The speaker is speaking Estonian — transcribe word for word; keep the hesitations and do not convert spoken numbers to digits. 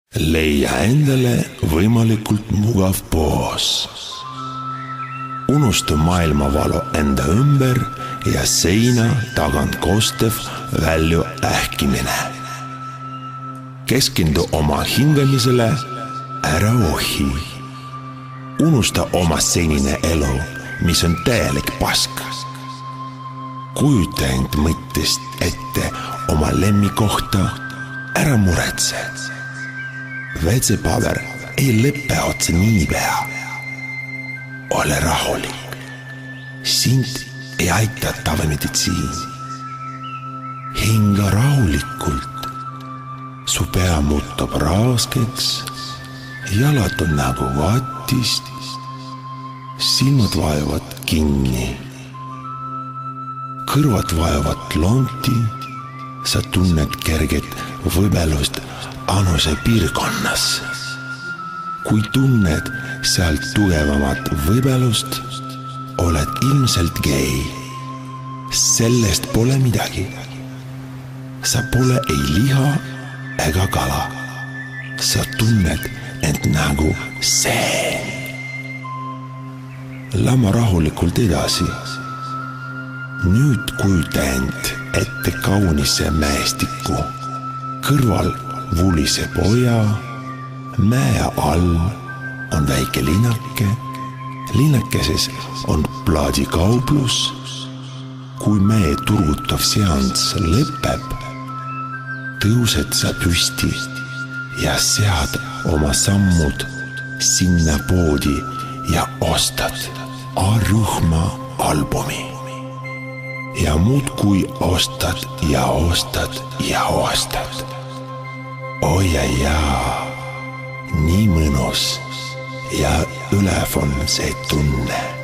Leia endale võimalikult mugav poos. Unusta maailmavalo enda ümber ja seina tagant kostev välju ähkimine. Keskendu oma hingamisele, ära ohi. Unusta oma senine elu, mis on täielik pask. Kujuta end mõttest ette oma lemmikohta, ära muretse. Vetsepaber ei leppe otse niipea. Ole rahulik. Sind ei aita tavameditsiin. Hinga rahulikult. Su pea muutub raskeks. Jalad on nagu vatist. Silmad vajuvad kinni. Kõrvad vajuvad lonti. Sa tunned kerget võbelust anuse piirkonnas. Kui tunned sealt tugevamat võbelust, oled ilmselt gei. Sellest pole midagi. Sa pole ei liha ega kala. Sa tunned end nagu see. Lama rahulikult edasi. Nüüd kujuta end ette kaunisse mäestikku. Kõrval vulise poja, mäe all on väike linnake, linnakeses on plaadikauplus. Kui mäe turgutav seanss lõpeb, tõused sa püsti ja sead oma sammud sinna poodi ja ostad A-rühma albumi. Ja muudkui ostad ja ostad ja ostad. Oi ja jaa, nii mõnus ja ülev on see tunne.